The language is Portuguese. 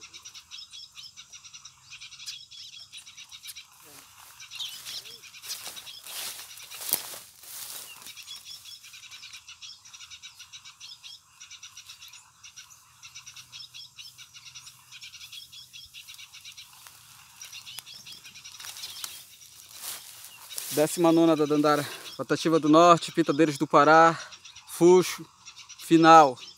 Décima nona da Dandara, Patativa do Norte, Pitadeiros do Pará, Fuxo, final.